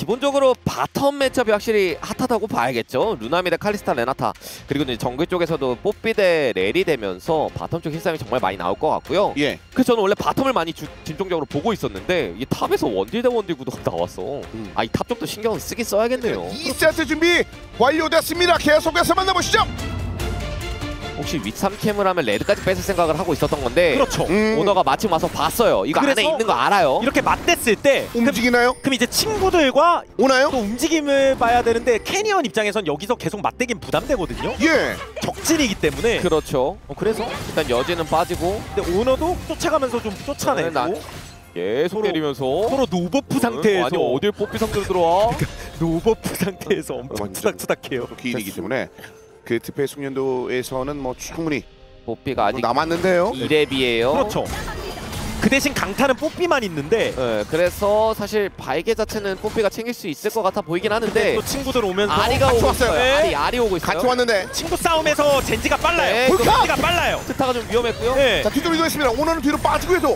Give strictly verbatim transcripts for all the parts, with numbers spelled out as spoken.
기본적으로 바텀 매첩이 확실히 핫하다고 봐야겠죠. 루나미 대 칼리스타 레나타 그리고 이제 정글 쪽에서도 뽀삐 대 렐이 되면서 바텀 쪽 힐싸움이 정말 많이 나올 것 같고요. 예. 그래서 저는 원래 바텀을 많이 주, 집중적으로 보고 있었는데 이 탑에서 원딜 대 원딜 구도가 나왔어. 음. 아, 이 탑 쪽도 신경 쓰긴 써야겠네요. 이 세트 준비 완료됐습니다. 계속해서 만나보시죠. 혹시 윗삼캠을 하면 레드까지 뺏을 생각을 하고 있었던 건데 그렇죠. 음. 오너가 마침 와서 봤어요. 이거 안에 있는 거 알아요. 이렇게 맞댔을 때 움직이나요? 그럼 이제 친구들과 오나요? 또 움직임을 봐야 되는데 캐니언 입장에선 여기서 계속 맞대긴 부담되거든요. 예. 적진이기 때문에. 그렇죠. 어, 그래서 일단 여지는 빠지고 근데 오너도 쫓아가면서 좀 쫓아내고 나- 계속 서로- 때리면서 서로 노버프 상태에서 아니 어딜 뽀삐 상대로 들어와? 노버프 상태에서 엄청 완전- 투닥투닥해요. 또 기인이기 때문에 그 특패 숙련도에서는 뭐 충분히 뽀삐가 아직 남았는데요. 이 렙이에요. 그렇죠. 그 대신 강타는 뽀삐만 있는데 네, 그래서 사실 발개 자체는 뽀삐가 챙길 수 있을 것 같아 보이긴 하는데 또 친구들 오면서 아리가 같이 오고 왔어요. 있어요. 네. 아리 아리 오고 있어요. 같이 왔는데 친구 싸움에서 젠지가 빨라요. 네, 불카! 젠지가 빨라요. 스타가 좀 위험했고요. 네. 자 뒤로 이동했습니다. 오너는 뒤로 빠지고 해도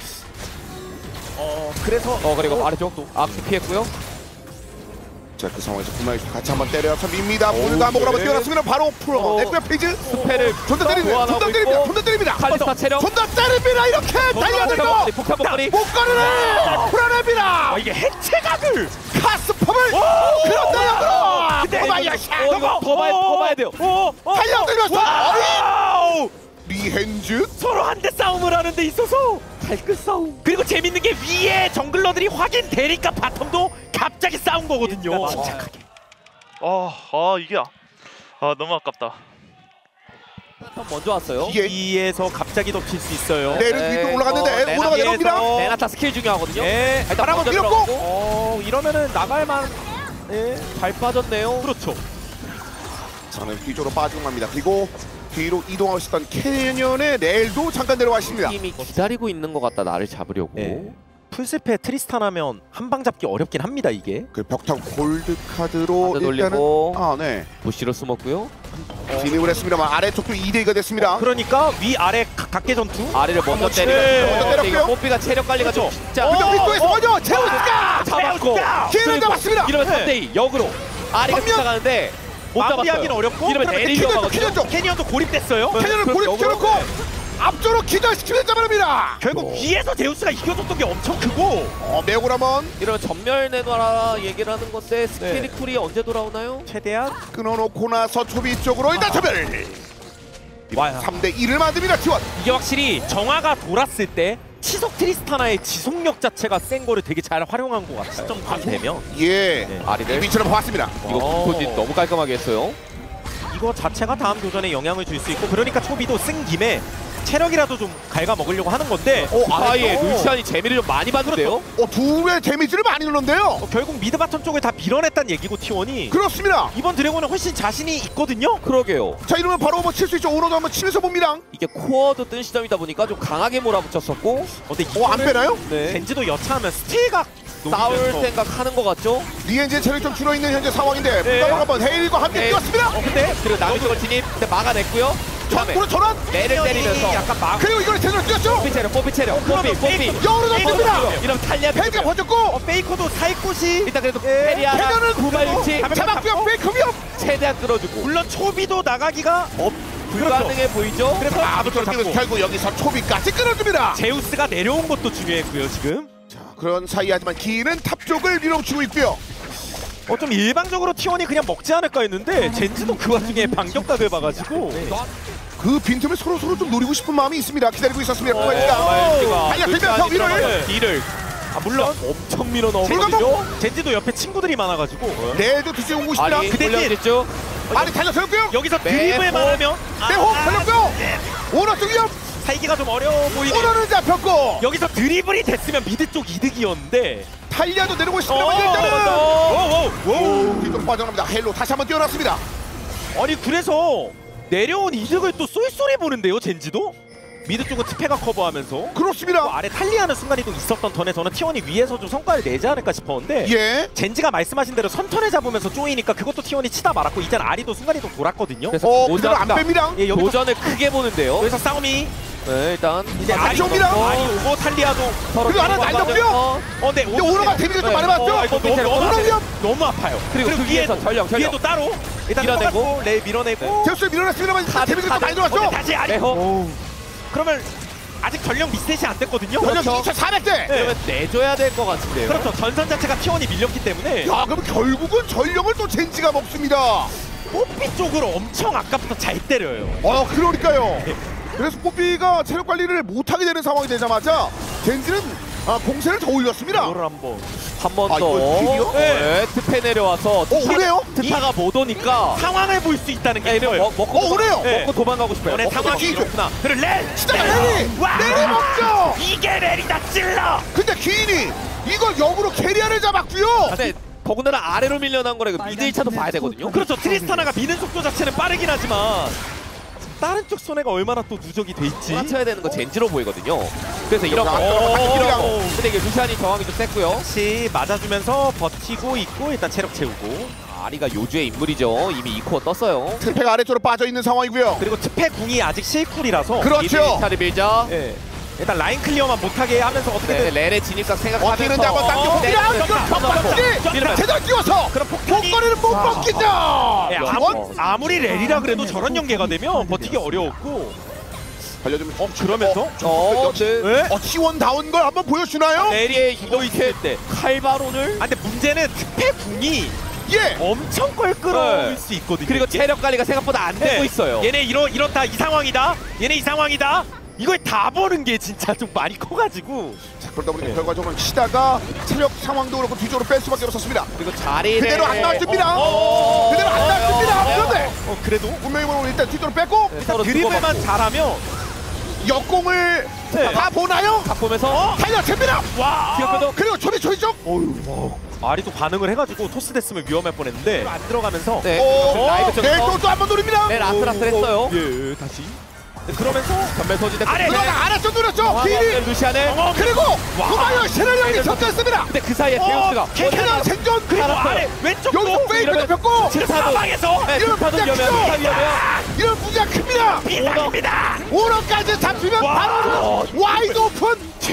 어 그래서 어 그리고 아래쪽도 악수 피했고요. 자 그 상황에서 구마유수 같이 한번 때려서 밉니다. 오, 오늘도 한번 한번 네. 뛰어났으면 바로 풀어. 어. 넥백 페이지 스펠을 존나 때립니다. 존나 때립니다. 존나 때립니다. 칼리스타 체력 존나 때립니다. 이렇게 달려들고 폭탄 폭발이 못 가르네. 풀어냅니다. 아, 이게 해체각을 카스펌을 그런다 역으로. 근데 오마이야샤. 어, 이거 더 봐야 더 봐야 돼요. 어, 어, 달려들면서 와우! 리헨즈 서로 한 대 싸움을 하는 데 있어서 발끝 싸움. 그리고 재밌는 게 위에 정글러들이 확인되니까 바텀도 갑자기 싸운 거거든요. 침착하게. 아, 아 이게 아, 아 너무 아깝다. 먼저 왔어요. 예. 위에서 갑자기 덮칠 수 있어요. 내일 위로 올라갔는데 오너가 내려옵니다. 레나타 스킬 중요하거든요. 예. 일단 바람은 먼저 밀었고. 들어가고. 어, 이러면은 나갈만. 예. 잘 빠졌네요. 그렇죠. 저는 뒤쪽으로 빠지고 맙니다. 그리고 뒤로 이동하고 있었던 캐년의 렐도 잠깐 내려와 있습니다. 팀이 기다리고 있는 것 같다. 나를 잡으려고. 예. 풀스페 트리스탄 하면 한 방 잡기 어렵긴 합니다, 이게. 그 벽타고 골드 카드로 카드 일단은 돌리고. 아 네. 부시로 숨었고요. 진입을 했습니다만 아래쪽도 이 대 이가 됐습니다. 그러니까 위 아래 가- 각계 전투. 아래를 먼저 네. 때리고. 먼저 때렸고요. 뽀삐가 체력 관리가 좀 그렇죠. 진짜. 그죠 어, 윗도에서 어, 먼저 제우스가 잡았고. 기회를 그리고 잡았습니다. 이러면 네. 삼 대 이 역으로 아리가 한 명. 쫓아가는데 못 마무리하기는 잡았어요. 어렵고. 이러면 그러면 내리 캐년도 위험하거든요. 캐년도 캐니언도 고립됐어요. 캐년을 그럼 고립시켜놓고 역으로. 앞쪽으로 기절시키면 잡아냅니다. 결국 위에서 제우스가 이겨줬던 게 엄청 크고. 어 매고라먼 이런 전멸 내놔라 얘기를 하는 건데 스킬이 쿨이 언제 돌아오나요? 최대한 끊어놓고 나서 초비 쪽으로 일단 차별. 와요. 삼 대 이를 만듭니다. 티원. 이게 확실히 정화가 돌았을 때 치석 트리스타나의 지속력 자체가 센 거를 되게 잘 활용한 것 같아요. 시점감 되면 예. 네. 아리를 위처럼 봤습니다. 이거 공포짓 너무 깔끔하게 했어요. 이거 자체가 다음 교전에 영향을 줄 수 있고 그러니까 초비도 쓴 김에 체력이라도 좀 갉아먹으려고 하는 건데 오, 아예 어. 루시안이 재미를 좀 많이 봤는데요. 어 둘의 데미지를 많이 넣는데요. 어, 결국 미드 바텀 쪽을 다 밀어냈다는 얘기고 티원이 그렇습니다. 이번 드래곤은 훨씬 자신이 있거든요. 그러게요. 자 이러면 바로 뭐 칠 수 있죠. 오너도 한번 치면서 봅니다. 이게 코어도 뜬 시점이다 보니까 좀 강하게 몰아붙였었고 어, 근데 어 안 빼나요? 네. 젠지도 여차하면 스틸각 싸울 노리면서. 생각하는 것 같죠? 리엔지의 체력이 좀 줄어있는 현재 상황인데 네. 부담을 한번 헤일과 함께 네. 뛰었습니다. 어 근데 그리고 남의 쪽을 진입 근데 막아냈고요. 다음에 전구로 전환. 내를 때리면서 약간 막 그리고 이걸 제대로 뛰었죠. 뽀삐 체력 뽀삐 체력 뽀삐 뽀삐 영으로 넘깁니다. 이러면 탈리아 헤이가 번졌고 어, 페이커도 살 곳이 일단 그래도 예. 페리아 페리아는 구발유치 잡았고요. 페이크 위협. 최대한 끌어주고 물론 초비도 나가기가 없 불가능해 보이죠? 그래서 아부터 뛰면서 결국 여기서 초비까지 끌어줍니다. 제우스가 내려온 것도 중요했고요 지금. 자 그런 사이 하지만 기인은 탑 쪽을 밀어붙이고 있고요. 어 좀 일방적으로 티원이 그냥 먹지 않을까 했는데 젠지도 그 와중에 반격각을 봐가지고 그 빈틈을 서로 서로 좀 노리고 싶은 마음이 있습니다. 기다리고 있었습니다. 어, 코마이가 달려들면서 위를 뒤를 아 물론 엄청 밀어 불가능! 넣어버리죠? 젠지도 옆에 친구들이 많아가지고 내도 뒤쪽 오고 싶다. 아리 그 대신- 올려냈죠? 아리 달려들었고요. 여기서 네, 드리블만 뭐. 하면 아, 내호 아, 걸렸고요. 오너 쪽 위협. 살기가 좀 어려워 보이네. 오너는 잡혔고 여기서 드리블이 됐으면 미드 쪽 이득이었는데. 탈리아도 내려오고 어, 싶습니다만 일단은 오오오. 뒤쪽으로 빠져나갑니다. 헬로 다시 한번 뛰어났습니다. 아니 그래서 내려온 이득을 또 쏠쏠히 보는데요 젠지도? 미드 쪽은 트페가 커버하면서 그렇습니다. 또 아래 탈리하는 순간이 또 있었던 턴에 저는 티원이 위에서 좀 성과를 내지 않을까 싶었는데 예. 젠지가 말씀하신 대로 선턴에 잡으면서 쪼이니까 그것도 티원이 치다 말았고 이젠 아리도 순간이 좀 돌았거든요. 그래서 어 그대로 안 도전이다. 뺍니다. 예, 여기서, 도전을 크게 보는데요. 여기서 싸움이 네, 일단 이제 아, 아리 옵니다. 아리 오고 탈리아도 서로 그리고 하나 정보가 날렸고요. 맞아서 어, 네, 근데 오너가 데미지가 좀 많이 맞죠? 어, 이거 너무, 밑에로 너무, 올라오면 너무 아파요. 그리고 그 위에서 전령, 전령. 위에도 따로 일단 밀어내고. 밀어내고 레 밀어내고 제우스 밀어냈습니다만 카드, 데미지가 좀 카드. 많이 들어왔죠? 다시 아리. 레호. 그러면 아직 전령 리셋이 안 됐거든요. 전력 그렇죠. 이천사백 대! 네. 그러면 내줘야 될 것 같은데요. 그렇죠. 전선 자체가 티원이 밀렸기 때문에 야, 그럼 결국은 전력을 또 젠지가 먹습니다. 뽀삐 쪽으로 엄청 아까부터 잘 때려요. 어, 그러니까요. 그래서 뽀삐가 체력 관리를 못하게 되는 상황이 되자마자 젠지는 아, 공세를 더 올렸습니다. 이거를 한번 한 번 아, 더. 이거 킥이요? 네, 트페 내려와서 어, 오네요? 트타가 못 오니까 상황을 볼 수 있다는 게 야, 이러면 있어요. 먹, 먹고 어, 오네요. 네. 먹고 도망가고 싶어요. 이번에 먹고 상황이 기죠. 이렇구나. 그리고 렐! 시다가 레리! 와! 레리 먹죠! 이게 렐이다 찔러! 근데 기인이 이걸 역으로 캐리어를 잡았고요. 근데 더군다나 아래로 밀려난 거라 이거 미드 일 차도 봐야 되거든요. 그렇죠. 트리스타나가 미는 속도 자체는 빠르긴 하지만 다른 쪽 손해가 얼마나 또 누적이 돼 있지? 맞춰야 되는 거 젠지로 보이거든요. 그래서 이런 거. 아, 오, 근데 이게 루시안이 저항이 좀 셌고요. 다시 맞아주면서 버티고 있고 일단 체력 채우고 아리가 요주의 인물이죠. 이미 이 코어 떴어요. 트팩 아래쪽으로 빠져 있는 상황이고요. 그리고 특패 궁이 아직 실쿨이라서 그렇죠. 미드 일 차를 밀자. 예. 일단 라인 클리어만 못하게 하면서 네, 어떻게든 렐의 진입각 생각하면서 어떻게든 한번 당겨봅니다. 네, 이건 점프, 벽박기 점프. 제대로 끼워서 그럼 폭탄이 목걸이를 못 벗기죠. 예, 아무, 아무리 렐이라 그래도 저런 연계가 되면 버티기 어려웠고 달려주면 어 그러면서 어, 역시 네. 어, 티원다운 걸 한번 보여주나요? 렐의 이거 있을 때 칼바론을 아 근데 문제는 특패 궁이 예. 엄청 껄끄러울 네. 수 있거든요. 그리고 체력 관리가 생각보다 안 되고 네. 있어요. 얘네 이런 이렇다 이 상황이다. 얘네 이 상황이다. 이걸 다 보는 게 진짜 좀 많이 커가지고 자, 그러다 보니 결과적으로 시다가 체력 상황도 그렇고 뒤쪽으로 뺄 수밖에 없었습니다. 그리고 자리를 그대로 안 나왔습니다. 어, 어, 어, 그대로 안 어, 나왔습니다. 어, 그런데 어 그래도 분명히 보면 일단 뒤쪽으로 뺐고 네, 서로 드리블만 주고받고. 잘하면 역공을 네. 다 보나요? 각 보면서 달려집니다. 와 기억해도 그리고 초비 초비 쪽. 아리도 반응을 해가지고 토스 됐으면 위험할 뻔했는데 안 들어가면서 네. 오, 라이브 쪽에서 nel도 또 한 번 노립니다. 네, 라스라스 했어요. 예 다시 네, 그러면서 전멸 소지됐고 아래, 그러나 아래쪽 노렸죠. 기인이 네, 루시안을 어, 그리고 구마요 신현령이 네, 접근했습니다. 근데 그 사이에 어, 데우스가 캐캐나 생존 그리고 알았어요. 아래 왼쪽도 여기서 페이크 이러면 잡혔고 그 사방에서 네, 이런 불타도 무장 위험해요. 크죠? 불타 위험해요. 이런 무기가 큽니다. 비상입니다. 오너까지 잡히면 와. 바로 와이드 오픈.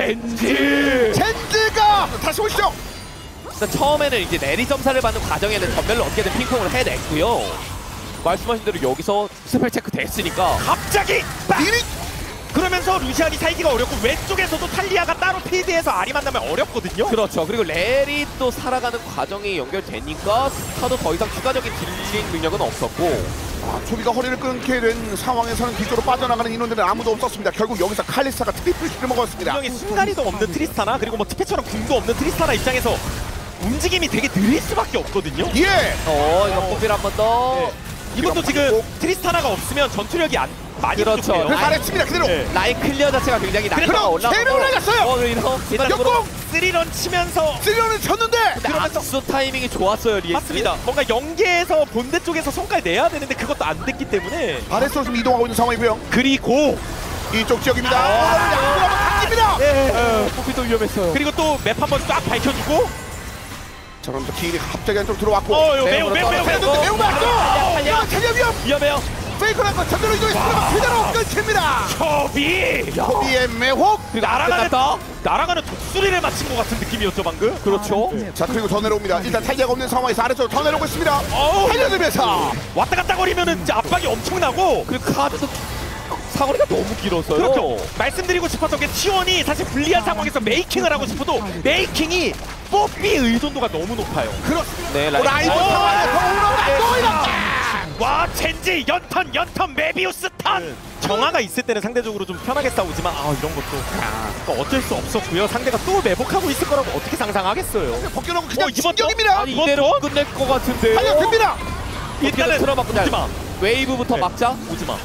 젠지 젠지가 다시 오시죠. 일단 처음에는 이제 내리 점사를 받는 과정에는 전멸로 어떻게든 핑퐁을 해냈고요. 말씀하신 대로 여기서 스펠 체크 됐으니까 갑자기 빡! 미리 그러면서 루시안이 살기가 어렵고 왼쪽에서도 탈리아가 따로 필드에서 아리 만나면 어렵거든요. 그렇죠. 그리고 렐이 또 살아가는 과정이 연결되니까 스타도 더 이상 추가적인 딜링 능력은 없었고 아, 초비가 허리를 끊게 된 상황에서는 뒤쪽으로 빠져나가는 인원들은 아무도 없었습니다. 결국 여기서 칼리스타가 트리플 킬을 먹었습니다. 분명히 순간이도 없는 트리스타나 그리고 뭐 특혜처럼 궁도 없는 트리스타나 입장에서 움직임이 되게 느릴 수밖에 없거든요. 예. 어 이거 뽀삐를 한 번 더. 네. 이것도 지금 트리스타나가 없으면 전투력이 안 많이 그렇죠. 부족해요. 그래서 아래칩니다. 그대로. 네. 라인 클리어 자체가 굉장히 난이도가 그럼 올라가고 세 명을 날렸어요. 어, 그래서 일단 역공 쓰리런 치면서 쓰려는 쳤는데 그러면서 악수 타이밍이 좋았어요. 리엑스. 맞습니다. 뭔가 연계에서 본대 쪽에서 손깔 내야 되는데 그것도 안 됐기 때문에 아래쪽으로 좀 이동하고 있는 상황이고요. 그리고 이쪽 지역입니다. 아. 양쪽으로 한번 당깁니다. 네. 뽀삐도 위험했어요. 그리고 또 맵 한 번 쫙 밝혀주고 자, 그럼 또 기인이 갑자기 안쪽으로 들어왔고. 어 이거 매우 매우 매우 매우 해줬는데 매우 맞죠? 달려. 야, 체력 위험. 위험해요. 페이크를 한번 전대로 이동했습니다. 그대로 끊깁니다. 초비 초비의 매혹. 그리고 날아가는 끝났다. 날아가는 독수리를 맞힌 것 같은 느낌이었죠 방금. 그렇죠. 자, 그리고 더 내려옵니다. 일단 타이어가 없는 상황에서 아래쪽으로 더 내려오고 있습니다. 어우 달려들면서 왔다 갔다 거리면은 이제 압박이 엄청나고. 그리고 카드도 사거리가 너무 길었어요. 그렇죠. 말씀드리고 싶었던 게 티원이 사실 불리한 상황에서 메이킹을 하고 싶어도 메이킹이 뽀삐의 의존도가 너무 높아요. 그렇습니다. 네, 라이브. 라이브 상황에서 오너가 또 이렇게. 와 젠지 연턴 연턴 메비우스 턴. 정화가 있을 때는 상대적으로 좀 편하게 싸우지만 아 이런 것도 또 어쩔 수 없었고요. 상대가 또 매복하고 있을 거라고 어떻게 상상하겠어요. 벗겨놓고 그냥 어, 이번 진격입니다. 아니 이대로 끝낼 것 같은데요. 달려듭니다. 일단은 틀어막고 오지마 웨이브부터 네. 막자. 오지마.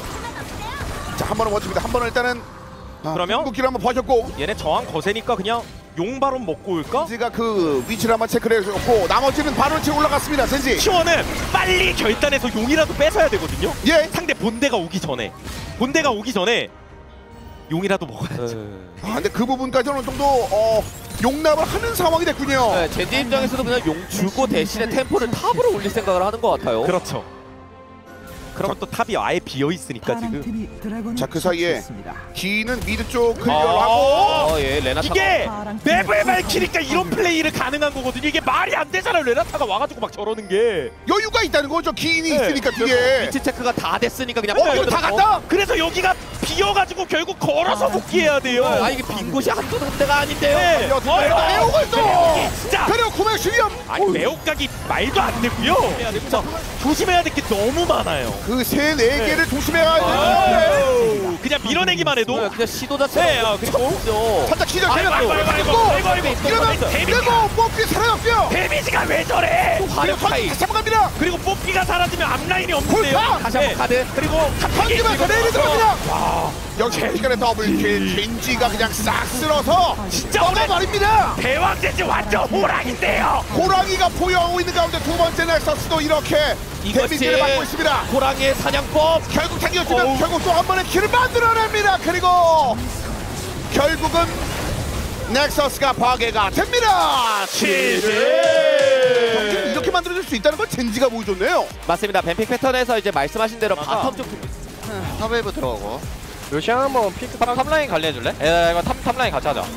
자, 한 번은 멋집니다. 한 번은 일단은 아, 그러면? 궁극기를 한번 버셨고 얘네 저항 거세니까 그냥 용바론 먹고 올까? 젠지가 그 위치를 한번 체크를 해줬고 나머지는 바로 치고 올라갔습니다. 젠지. 티원은 빨리 결단해서 용이라도 뺏어야 되거든요. 예. 상대 본대가 오기 전에 본대가 오기 전에 용이라도 먹어야죠. 아, 근데 그 부분까지 어느 정도 어, 용납을 하는 상황이 됐군요. 네, 젠지 입장에서도 그냥 용 주고 대신에 템포를 탑으로 올릴 생각을 하는 것 같아요. 그렇죠. 그러면 또 탑이 아예 비어 있으니까 지금. 자, 그 사이에 기는 미드 쪽 아. 클리어를 하고 어, 예, 레나타. 이게 맵을 밝히니까 이런 플레이를 가능한 거거든요. 이게 말이 안 되잖아요. 레나타가 와가지고 막 저러는 게. 여유가 있다는 거죠. 기인이 네. 있으니까 뒤에. 위치 체크가 다 됐으니까 그냥. 어, 이거 다 갔다? 어, 그래서 여기가 비어가지고 결국 걸어서 복귀해야 돼요. 아, 이게 빈 곳이 한두 군데가 아닌데요. 네. 야, 어, 매혹을 또. 이게 진짜. 그리고 구매 수위험. 아니 매혹각이 말도 안 되고요. 진짜 조심해야 될 게 너무 많아요. 그 세 네 개를 조심해야 돼. 아유, 그냥 밀어내기만 해도. 네, 그냥 시도 자체가. 네, 아, 그리고 살짝 시작. 아이고, 아이고, 아이고, 아이고, 아이고, 아이고, 아이고. 이러면 데미지가, 그리고 뽑기 살아났고요. 데미지가 왜 저래? 그리고 화력 차이. 다시 한번 갑니다. 그리고 뽑기가 사라지면 앞라인이 없는데요. 골카! 다시 한번 카드. 그리고 던지면서 내리 들어갑니다. 와, 역시 시간에 더블킬 젠지가 그냥 싹 쓸어서 진짜 떠나버립니다. 대왕제지 완전 호랑인데요. 호랑이가 보유하고 있는 가운데 두 번째 넥서스도 이렇게 이것이 데미지를 받고 있습니다. 호랑이의 사냥법. 결국 당겨주면 어우. 결국 또 한 번의 킬을 만들어냅니다. 그리고 결국은 넥서스가 파괴가 됩니다. 치즈. 경기를 이렇게 만들어줄 수 있다는 걸 젠지가 보여줬네요. 맞습니다. 뱀픽 패턴에서 이제 말씀하신 대로 바텀 쪽. 탑웨이브 들어가고 루시안 한번 핑크 탑, 탑라인 관리해줄래? 야 이거 탑, 탑라인 같이 하자.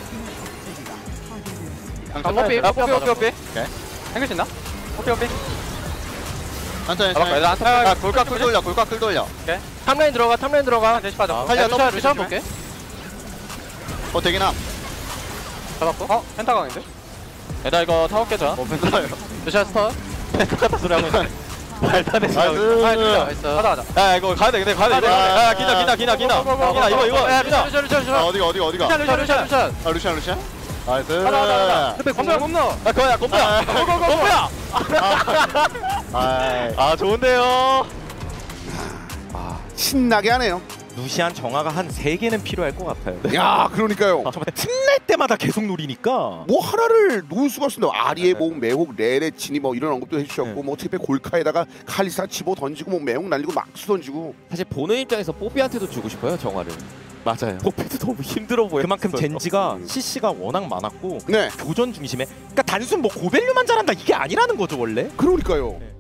뽀삐 뽀삐 뽀삐 뽀삐 오케이 생길 수 있나? 뽀삐 뽀삐 천천히 천천히 야 골각 끌 돌려 골각 끌 돌려 오케이 탑라인 들어가 탑라인 들어가 대시 빠져 탈리야 루시안 루시안 볼게 어 되기나 잡았고 어? 펜타강인데? 얘들아 이거 타워 깨자 어 펜타요 루시안 스터 똑같은 소리 하고 있네 말도 안 해. 나이스. 가자 가자. 야 이거 가야 돼. 근데 가야 돼. 야 기나 기나 기나 기나. 기나 이거 이거. 야 루시안 루시안 루시안. 어디가 어디가 어디가? 루시안 루시안 루시안. 아 루시안 루시안? 나이스. 가자 가자 가자. 근데 곰노 곰노. 야 그거야 곰노야. 곰노야. 아이. 아 좋은데요. 신나게 하네요. 루시안 정화가 한 세 개는 필요할 것 같아요. 야, 그러니까요. 정말 틈날 때마다 계속 노리니까. 뭐 하나를 놓을 수가 없습니다. 아리의 모음, 매혹, 레레, 진이 뭐 이런 언급도 해주셨고 네. 뭐 특히 골카에다가 칼리사 집어 던지고 뭐 매혹 날리고 막수 던지고. 사실 보는 입장에서 뽀삐한테도 주고 싶어요, 정화를. 맞아요. 뽀삐도 너무 힘들어 보여. 그만큼 젠지가 씨씨가 워낙 많았고 네, 교전 중심에. 그러니까 단순 뭐 고밸류만 잘한다 이게 아니라는 거죠 원래. 그러니까요. 네.